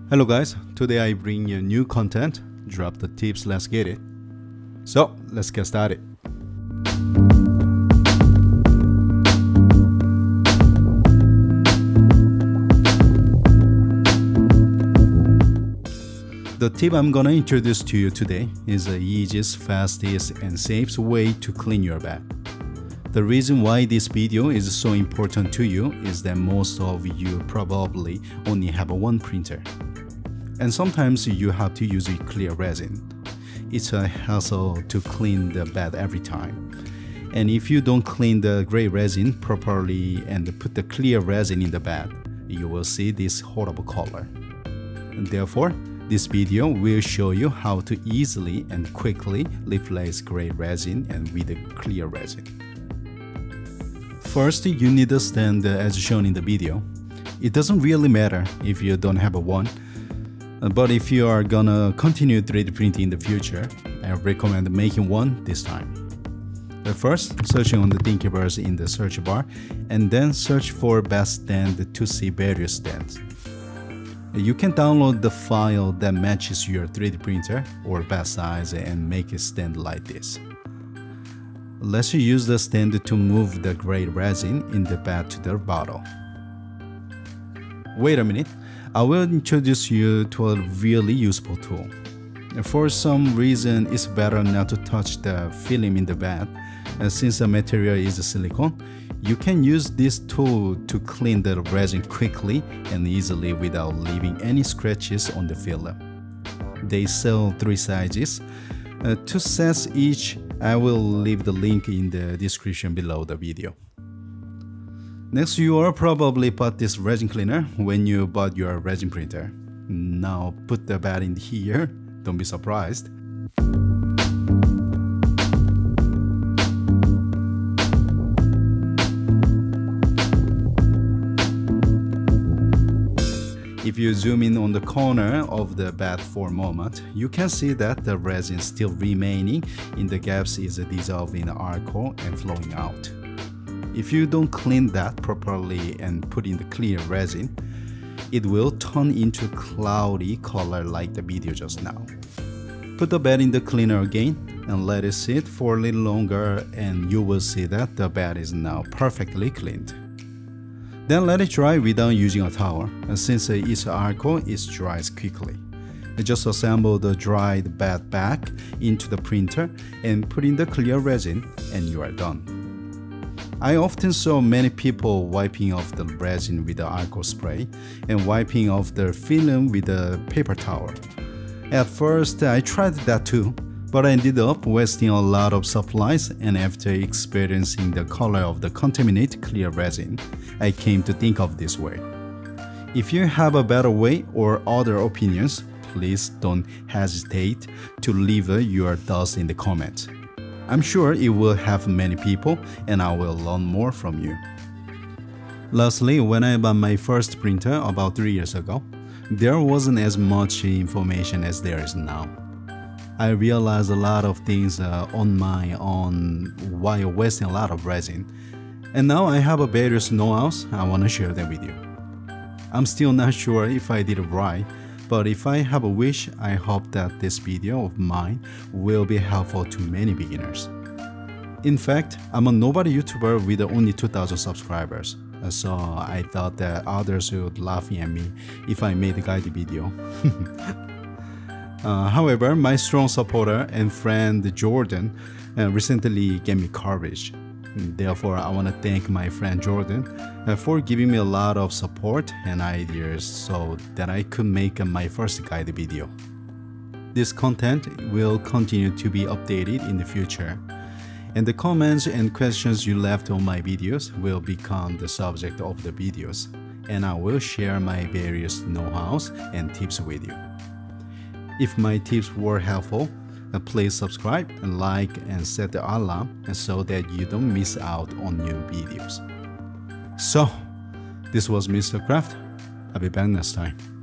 Hello guys, today I bring you new content, drop the tips, let's get it. So let's get started. The tip I'm gonna introduce to you today is the easiest, fastest and safest way to clean your bed. The reason why this video is so important to you is that most of you probably only have one printer. And sometimes you have to use a clear resin. It's a hassle to clean the bed every time. And if you don't clean the gray resin properly and put the clear resin in the bed, you will see this horrible color. And therefore, this video will show you how to easily and quickly replace gray resin and with a clear resin. First, you need a stand as shown in the video. It doesn't really matter if you don't have one. But if you are gonna continue 3D printing in the future, I recommend making one this time. First, searching on the Thingiverse in the search bar, and then search for best stand to see various stands. You can download the file that matches your 3D printer or bed size and make a stand like this. Let's use the stand to move the gray resin in the bed to the bottle. Wait a minute. I will introduce you to a really useful tool. For some reason, it's better not to touch the film in the bed. Since the material is silicone, you can use this tool to clean the resin quickly and easily without leaving any scratches on the film. They sell 3 sizes. 2 sets each. I will leave the link in the description below the video. Next, you will probably bought this resin cleaner when you bought your resin printer. Now put the bed in here, don't be surprised. If you zoom in on the corner of the bed for a moment, you can see that the resin still remaining in the gaps is dissolving in alcohol and flowing out. If you don't clean that properly and put in the clear resin, it will turn into a cloudy color like the video just now. Put the bed in the cleaner again and let it sit for a little longer, and you will see that the bed is now perfectly cleaned. Then let it dry without using a towel, and since its alcohol, it dries quickly. Just assemble the dried bed back into the printer and put in the clear resin, and you are done. I often saw many people wiping off the resin with the alcohol spray and wiping off the film with a paper towel. At first, I tried that too, but I ended up wasting a lot of supplies, and after experiencing the color of the contaminated clear resin, I came to think of this way. If you have a better way or other opinions, please don't hesitate to leave your thoughts in the comments. I'm sure it will help many people, and I will learn more from you. Lastly, when I bought my first printer about 3 years ago, there wasn't as much information as there is now. I realized a lot of things on my own while wasting a lot of resin, and now I have various know-hows. I want to share them with you. I'm still not sure if I did it right, but if I have a wish, I hope that this video of mine will be helpful to many beginners. In fact, I'm a nobody YouTuber with only 2,000 subscribers, so I thought that others would laugh at me if I made a guide video. However, my strong supporter and friend Jordan recently gave me courage. Therefore, I want to thank my friend Jordan for giving me a lot of support and ideas so that I could make my first guide video. This content will continue to be updated in the future, and the comments and questions you left on my videos will become the subject of the videos, and I will share my various know-hows and tips with you. If my tips were helpful, please subscribe and like and set the alarm so that you don't miss out on new videos. So, this was Mr.KooRAFT. I'll be back next time.